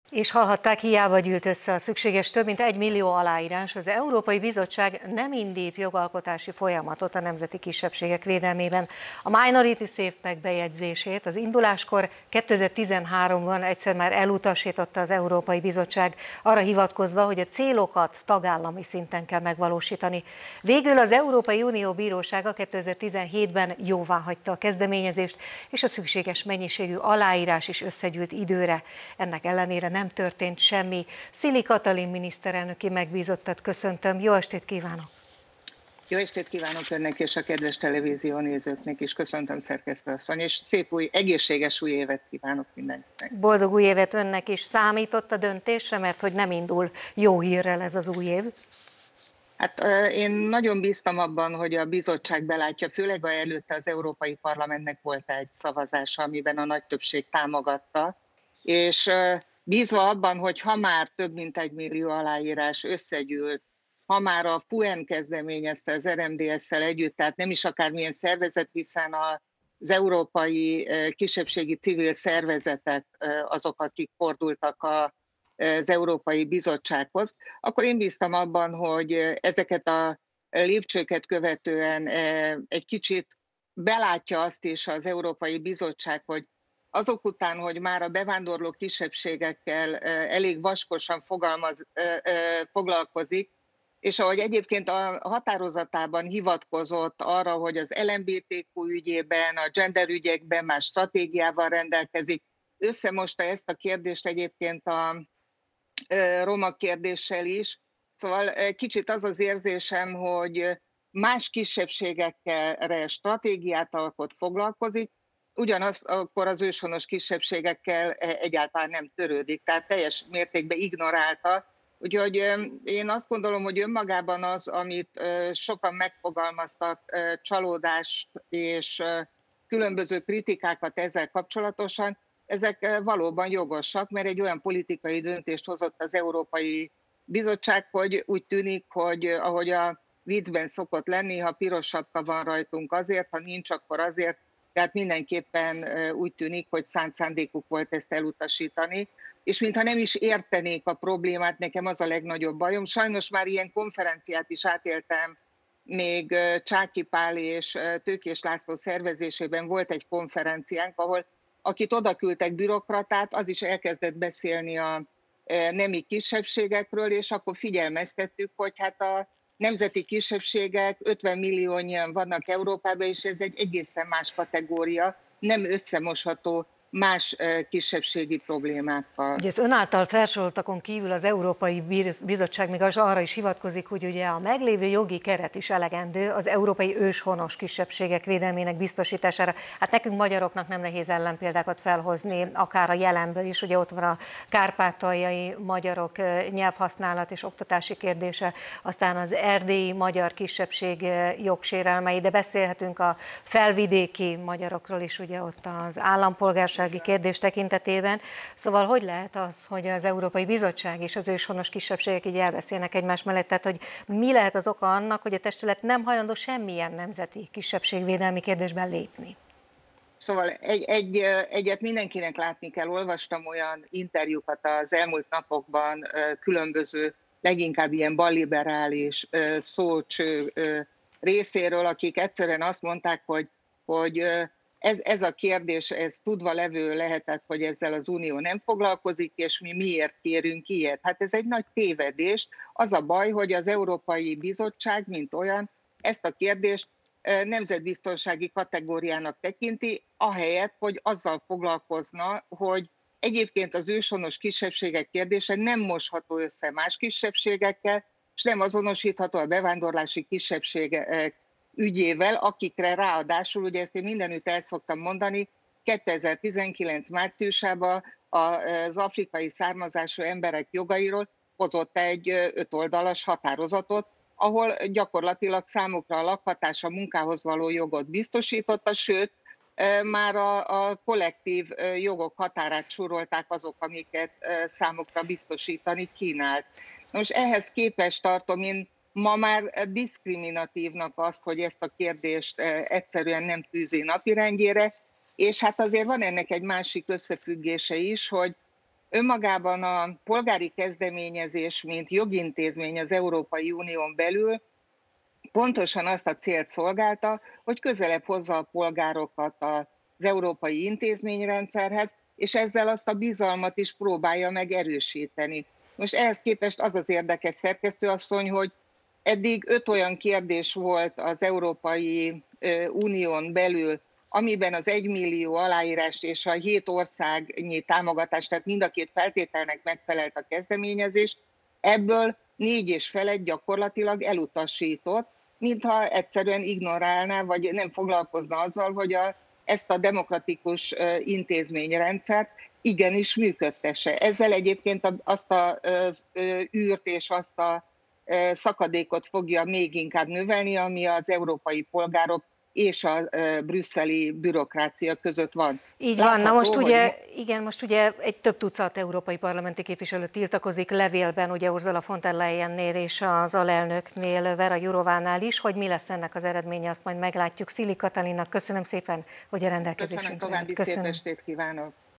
És hallhatták, hiába gyűlt össze a szükséges több mint 1 millió aláírás, az Európai Bizottság nem indít jogalkotási folyamatot a nemzeti kisebbségek védelmében. A Minority Safe Pack bejegyzését az induláskor 2013-ban egyszer már elutasította az Európai Bizottság, arra hivatkozva, hogy a célokat tagállami szinten kell megvalósítani. Végül az Európai Unió Bírósága 2017-ben jóváhagyta a kezdeményezést, és a szükséges mennyiségű aláírás is összegyűlt időre. Ennek ellenére nem történt semmi. Szili Katalin miniszterelnöki megbízottat köszöntöm. Jó estét kívánok! Jó estét kívánok önnek és a kedves televízió nézőknek is. Köszöntöm, szerkesztő asszony, és szép új, egészséges új évet kívánok mindenkinek. Boldog új évet önnek is. Számított a döntésre, mert hogy nem indul jó hírrel ez az új év? Hát én nagyon bíztam abban, hogy a bizottság belátja, főleg előtte az Európai Parlamentnek volt egy szavazása, amiben a nagy többség támogatta, és bízva abban, hogy ha már több mint 1 millió aláírás összegyűlt, ha már a FUEN kezdeményezte az RMDSZ-szel együtt, tehát nem is akármilyen szervezet, hiszen az európai kisebbségi civil szervezetek azok, akik fordultak az Európai Bizottsághoz, akkor én bíztam abban, hogy ezeket a lépcsőket követően egy kicsit belátja azt is az Európai Bizottság, hogy azok után, hogy már a bevándorló kisebbségekkel elég vaskosan foglalkozik, és ahogy egyébként a határozatában hivatkozott arra, hogy az LMBTQ ügyében, a gender ügyekben már stratégiával rendelkezik, összemosta ezt a kérdést egyébként a roma kérdéssel is. Szóval kicsit az az érzésem, hogy más kisebbségekkel stratégiát alkot, foglalkozik, ugyanakkor az őshonos kisebbségekkel egyáltalán nem törődik, tehát teljes mértékben ignorálta. Úgyhogy én azt gondolom, hogy önmagában az, amit sokan megfogalmaztak, csalódást és különböző kritikákat ezzel kapcsolatosan, ezek valóban jogosak, mert egy olyan politikai döntést hozott az Európai Bizottság, hogy úgy tűnik, hogy ahogy a viccben szokott lenni, ha piros sapka van rajtunk azért, ha nincs, akkor azért. Tehát mindenképpen úgy tűnik, hogy szánt szándékuk volt ezt elutasítani, és mintha nem is értenék a problémát, nekem az a legnagyobb bajom. Sajnos már ilyen konferenciát is átéltem, még Csáky Pál és Tőkés László szervezésében volt egy konferenciánk, ahol akit odaküldtek bürokratát, az is elkezdett beszélni a nemi kisebbségekről, és akkor figyelmeztettük, hogy hát a nemzeti kisebbségek 50 milliónyian vannak Európában, és ez egy egészen más kategória, nem összemosható más kisebbségi problémákkal. Ugye az ön által felsoroltakon kívül az Európai Bizottság még arra is hivatkozik, hogy ugye a meglévő jogi keret is elegendő az európai őshonos kisebbségek védelmének biztosítására. Hát nekünk magyaroknak nem nehéz ellenpéldákat felhozni, akár a jelenből is, ugye ott van a kárpátaljai magyarok nyelvhasználat és oktatási kérdése, aztán az erdélyi magyar kisebbség jogsérelmei, de beszélhetünk a felvidéki magyarokról is, ugye ott az állampolgárság kérdés tekintetében. Szóval hogy lehet az, hogy az Európai Bizottság és az őshonos kisebbségek így elbeszélnek egymás mellett? Tehát, hogy mi lehet az oka annak, hogy a testület nem hajlandó semmilyen nemzeti kisebbségvédelmi kérdésben lépni? Szóval egyet mindenkinek látni kell. Olvastam olyan interjúkat az elmúlt napokban különböző, leginkább ilyen balliberális szócső részéről, akik egyszerűen azt mondták, hogy ez a kérdés, ez tudva levő lehetett, hogy ezzel az Unió nem foglalkozik, és mi miért kérünk ilyet. Hát ez egy nagy tévedés. Az a baj, hogy az Európai Bizottság, mint olyan, ezt a kérdést nemzetbiztonsági kategóriának tekinti, ahelyett, hogy azzal foglalkozna, hogy egyébként az őshonos kisebbségek kérdése nem mosható össze más kisebbségekkel, és nem azonosítható a bevándorlási kisebbségek ügyével, akikre ráadásul, ugye ezt én mindenütt el szoktam mondani, 2019 márciusában az afrikai származású emberek jogairól hozott egy 5 oldalas határozatot, ahol gyakorlatilag számukra a lakhatás, a munkához való jogot biztosította, sőt, már a kollektív jogok határát súrolták azok, amiket számukra biztosítani kínált. Most ehhez képest tartom én ma már diszkriminatívnak azt, hogy ezt a kérdést egyszerűen nem tűzi napirendjére, és hát azért van ennek egy másik összefüggése is, hogy Önmagában a polgári kezdeményezés, mint jogintézmény az Európai Unión belül pontosan azt a célt szolgálta, hogy közelebb hozza a polgárokat az európai intézményrendszerhez, és ezzel azt a bizalmat is próbálja meg erősíteni. Most ehhez képest az az érdekes, szerkesztő asszony, hogy eddig 5 olyan kérdés volt az Európai Unión belül, amiben az 1 millió aláírást és a 7 országnyi támogatást, tehát mind a két feltételnek megfelelt a kezdeményezés, ebből 4,5 gyakorlatilag elutasított, mintha egyszerűen ignorálná, vagy nem foglalkozna azzal, hogy ezt a demokratikus intézményrendszert igenis működtesse. Ezzel egyébként azt az űrt és azt a szakadékot fogja még inkább növelni, ami az európai polgárok és a brüsszeli bürokrácia között van. Így van, na most ugye, igen, most ugye egy több tucat európai parlamenti képviselő tiltakozik levélben, ugye Ursula von der Leyennél és az alelnöknél, Vera Jourovánál is, hogy mi lesz ennek az eredménye, azt majd meglátjuk. Szili Katalinnak köszönöm szépen, hogy a rendelkezésünkre. Köszönöm, további szép estét kívánok.